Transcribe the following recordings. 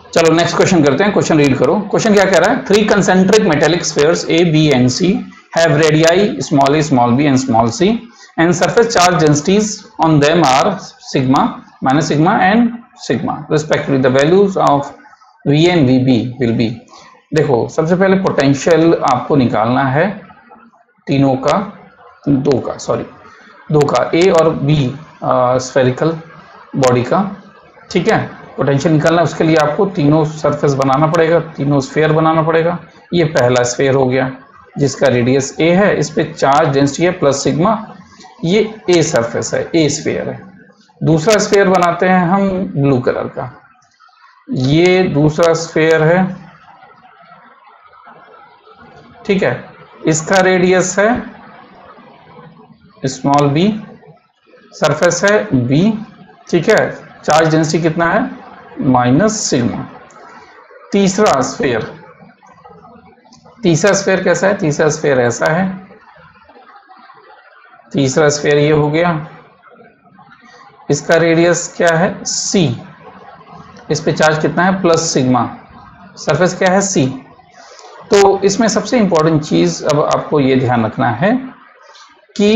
चलो next question करते हैं, क्वेश्चन रीड करो। क्वेश्चन क्या कह रहा है, 3 concentric metallic spheres A, B and C have radii small a, small b and small c and surface charge densities on them are sigma, minus sigma and sigma respectively. The values of V and VB will be। देखो सबसे पहले potential आपको निकालना है तीनों का, दो का A और B स्फेरिकल बॉडी का, ठीक है। पोटेंशियल निकालना है, उसके लिए आपको तीनों सरफेस बनाना पड़ेगा, तीनों स्फेयर बनाना पड़ेगा। ये पहला स्फेयर हो गया जिसका रेडियस A है, इस पे चार्ज डेंसिटी है प्लस सिग्मा, ये A सरफेस है, A स्फेयर है। दूसरा स्फेयर बनाते हैं हम ब्लू कलर का, ये दूसरा स्फेयर है, ठीक है। इसका रेडियस है स्मॉल b, सरफेस है B, ठीक है। चार्ज डेंसिटी कितना है, माइनस सिग्मा। तीसरा स्फेयर कैसा है, तीसरा स्फेयर ऐसा है, तीसरा स्फेयर ये हो गया, इसका रेडियस क्या है C, इस पे चार्ज कितना है प्लस सिग्मा, सरफेस क्या है C। तो इसमें सबसे इंपॉर्टेंट चीज अब आपको ये ध्यान रखना है कि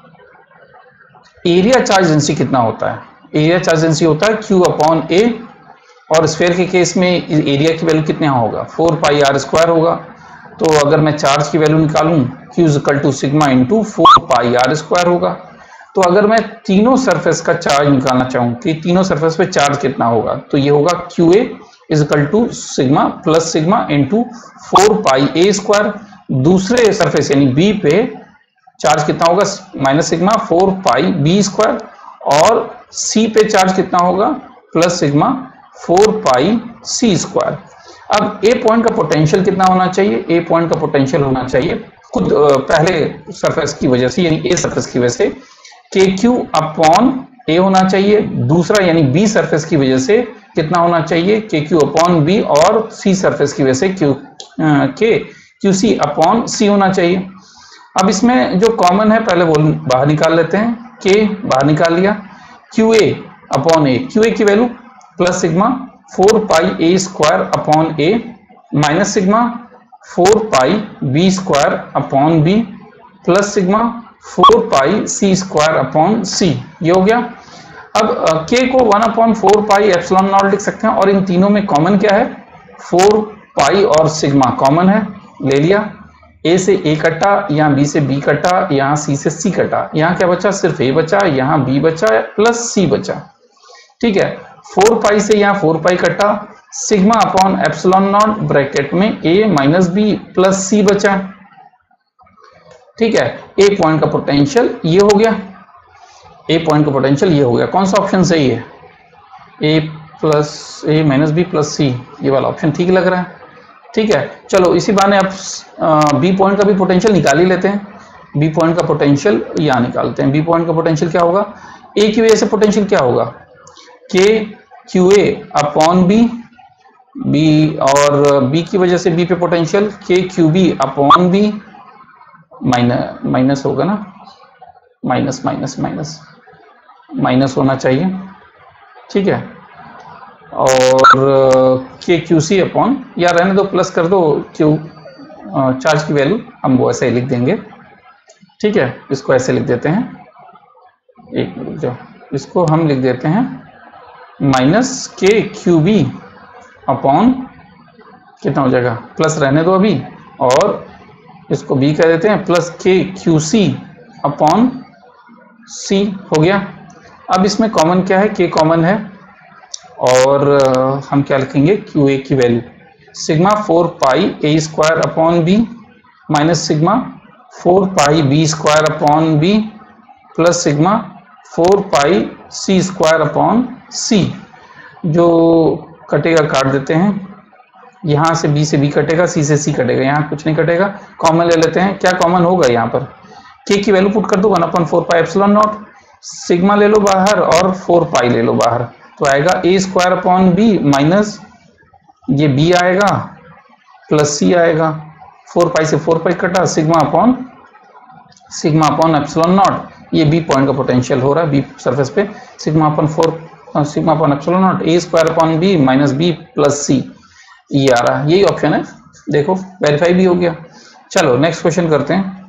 एरिया चार्ज डेंसिटी कितना होता है। एरिया चार्ज डेंसिटी होता है Q अपॉन A, और स्फेयर के केस में एरिया की वैल्यू कितना होगा, 4 पाई r स्क्वायर होगा। तो अगर मैं चार्ज की वैल्यू निकालूं Q equal to sigma into 4 pi r square होगा। तो अगर मैं तीनों सरफेस का चार्ज निकालना चाहूं कि तीनों सरफेस पे चार्ज कितना होगा, तो ये होगा QA is equal to sigma plus sigma into 4 pi a square. दूसरे सरफेस यानी B पे चार्ज कितना होगा, minus sigma 4 pi b square, और C पे चार्ज कितना होगा plus sigma 4 pi c square. अब A पॉइंट का पोटेंशियल कितना होना चाहिए, A पॉइंट का पोटेंशियल होना चाहिए खुद पहले सरफेस की वजह से यानी A सरफेस की वजह से KQ अपॉन A होना चाहिए, दूसरा यानी B सरफेस की वजह से कितना होना चाहिए KQ अपॉन B, और C सरफेस की वजह से QC अपॉन C होना चाहिए। अब इसमें जो कॉमन है पहले वो बाहर निकाल लेते हैं, K बाहर निकाल लिया, QA अपॉन A, QA की value plus sigma 4 pi a square upon A minus sigma 4 pi b square upon B plus sigma 4 pi c square upon C, ये हो गया। अब K को 1 अपॉन 4 पाई एप्सिलॉन नॉट लिख सकते हैं, और इन तीनों में कॉमन क्या है 4 पाई और सिग्मा कॉमन है, ले लिया। A से A कटा, यहाँ B से B कटा, यहाँ C से C कटा, यहाँ क्या बचा सिर्फ A बचा, यहाँ B बचा प्लस C बचा, ठीक है। 4 पाई से यहाँ 4 पाई कटा, sigma upon epsilon naught bracket में A minus B plus C बचा, ठीक है। A पॉइंट का पोटेंशियल ये हो गया, A पॉइंट का पोटेंशियल ये हो गया। कौन सा ऑप्शन सही है, A minus B plus C, ये वाला ऑप्शन ठीक लग रहा है, ठीक है। चलो इसी बहाने आप B पॉइंट का भी पोटेंशियल निकाल ही लेते हैं। B पॉइंट का पोटेंशियल यहाँ निकालते हैं। B पॉइंट का पोटेंशियल क्या होगा, A की वजह से पोटेंशियल क्या होगा KQA अपॉन B और B की वजह से B पे potential KQB upon B, minus होगा ना, माइनस होना चाहिए, ठीक है। और KQC अपॉन, या रहने दो प्लस कर दो, Q चार्ज की वैल्यू हम वो ऐसे ही लिख देंगे, ठीक है। इसको ऐसे लिख देते हैं, एक मिनट जो इसको हम लिख देते हैं माइनस KQB अपॉन कितना हो जाएगा, प्लस रहने दो अभी, और इसको B कह देते हैं प्लस KQC अपॉन C हो गया। अब इसमें कॉमन क्या है, K कॉमन है, और हम क्या लिखेंगे QA की value sigma 4 pi A square upon B minus sigma 4 pi B square upon B plus sigma 4 pi C square upon C। जो कटेगा काट देते हैं, यहाँ से B से B कटेगा, C से C कटेगा, यहाँ कुछ नहीं कटेगा, कॉमन ले लेते हैं। क्या कॉमन होगा यहाँ पर, K की वैल्यू पुट कर दो 1/4 पाई एप्सिलॉन नॉट, सिग्मा ले लो बाहर और 4 पाई ले लो बाहर, तो आएगा A square upon B minus ये B आएगा प्लस C आएगा, 4 पाई से 4 पाई कटा, सिग्मा अपॉन एप्सिलॉन नॉट, ये B पॉइंट का पोटेंशियल हो रहा है, B सरफेस पे sigma upon 4 sigma upon epsilon naught A square upon B minus B plus C, ये आ रहा है, यही ऑप्शन है। देखो वेरीफाई भी हो गया। चलो नेक्स्ट क्वेश्चन करते हैं।